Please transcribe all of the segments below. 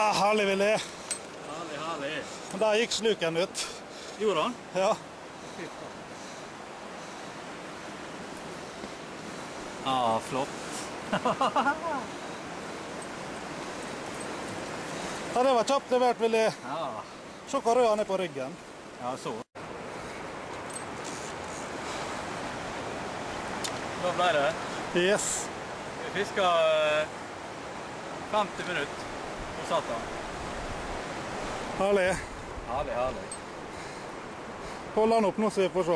herlig Willy. Herlig, herlig. Der gikk sluken ut. Gjorde han? Ja. Flott. Ja, det var kjapt levert, Willy. Ja. Se hva rød han er på ryggen. Ja, så. Da ble det. Yes. Vi fisket 50 minutter på satan. Herlig. Herlig, herlig. Hold han opp nå så vi får se.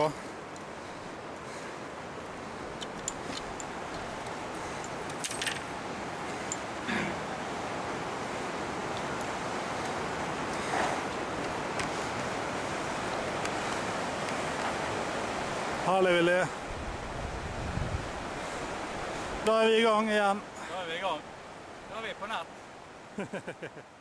Herlig, Willy. Da er vi i gang igjen. Da er vi i gang. Da er vi på nett.